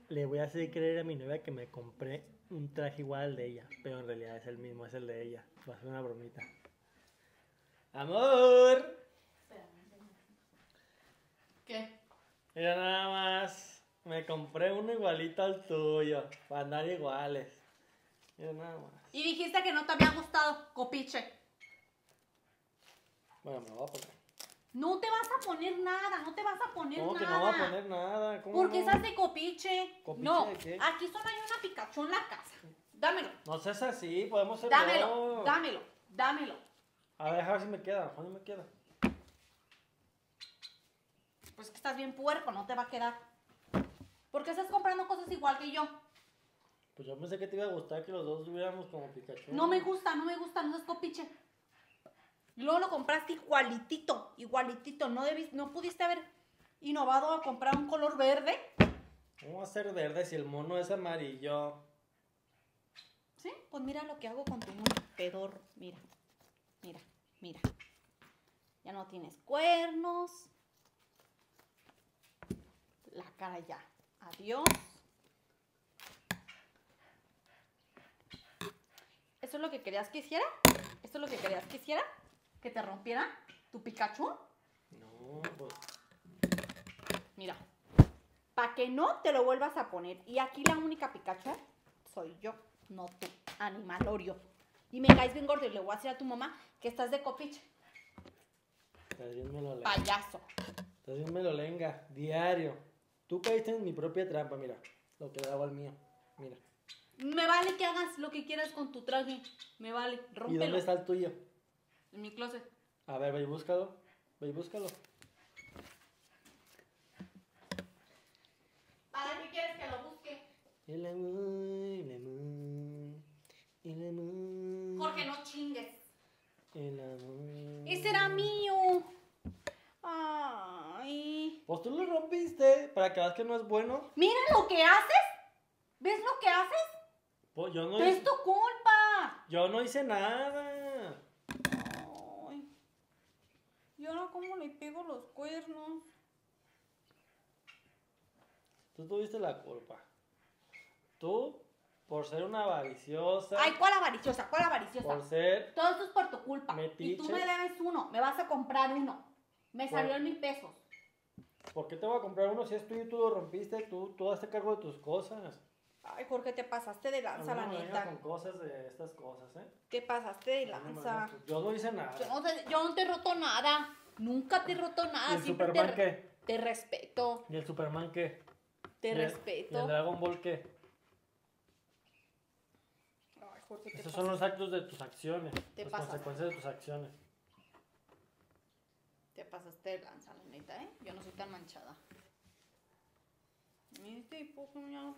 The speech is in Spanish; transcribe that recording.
Le voy a hacer creer a mi novia que me compré un traje igual al de ella, pero en realidad es el mismo, es el de ella. Va a ser una bromita. ¡Amor! ¿Qué? Mira nada más, me compré uno igualito al tuyo, para andar iguales. Mira nada más. Y dijiste que no te había gustado, copiche. Bueno, me lo voy a poner. No te vas a poner nada, no te vas a poner ¿Cómo nada. que no voy a poner nada? ¿Cómo Porque no? esas de copiche. ¿Copiche No, de qué? aquí solo hay una Pikachu en la casa. Dámelo, No seas así, podemos ser dámelo, dos. dámelo, dámelo. A ver si me queda, a ver si me queda. Pues que estás bien puerco, no te va a quedar. ¿Por qué estás comprando cosas igual que yo? Pues yo pensé que te iba a gustar que los dos tuviéramos como Pikachu. No me gusta, no seas copiche. Y luego lo compraste igualitito, igualitito. No pudiste haber innovado a comprar un color verde. ¿Cómo va a ser verde si el mono es amarillo? ¿Sí? Pues mira lo que hago con tu mono pedorro. Mira, mira, mira. Ya no tienes cuernos. La cara ya. Adiós. ¿Eso es lo que querías que hiciera? ¿Esto es lo que querías que hiciera? ¿Que te rompiera tu Pikachu? No, pues. Mira, para que no te lo vuelvas a poner. Y aquí la única Pikachu soy yo, no tú, animalorio. Y me caes bien gordo y le voy a decir a tu mamá que estás de copiche. Estás bien melolenga. Payaso. Estás bien melolenga, diario. Tú caíste en mi propia trampa, mira. Lo que le hago al mío. Mira. Me vale que hagas lo que quieras con tu traje. Me vale, rómpelo. ¿Y dónde está el tuyo? En mi closet. A ver, ve y búscalo. Ve y búscalo. ¿Para qué quieres que lo busque? El amor, el amor, el amor. Jorge, no chingues. El amor. Ese era mío. Ay. Pues tú lo rompiste para que veas que no es bueno. Mira lo que haces. ¿Ves lo que haces? Pues yo no Es hice, tu culpa. yo no hice nada. Ay. ¿Y ahora cómo le pego los cuernos? Tú tuviste la culpa. Tú, por ser una avariciosa. Ay, ¿cuál avariciosa? ¿Cuál avariciosa? Por ser. Todo esto es por tu culpa. Metiche. Y tú me debes uno. Me vas a comprar uno. Me salió en 1,000 pesos. ¿Por qué te voy a comprar uno si es tuyo y tú lo rompiste? Tú hazte cargo de tus cosas. Ay, Jorge, te pasaste de lanza, No la me vengas neta. con cosas de estas cosas, ¿eh? Te pasaste de No me lanza. vengas con- Yo no hice nada. Yo no te he roto nada. Nunca te he roto ¿Y nada. el Siempre Superman qué? te respeto. ¿Y el Superman qué? Te ¿Y el respeto. Dragon Ball qué? Ay, Jorge, te Esos son los actos de tus acciones. Te Las pasas. consecuencias de tus acciones. Te pasaste de lanza, la neta, ¿eh? Yo no soy tan manchada. Este hipo ya no